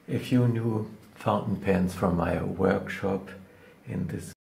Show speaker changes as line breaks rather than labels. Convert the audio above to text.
a few new fountain pens from my workshop in this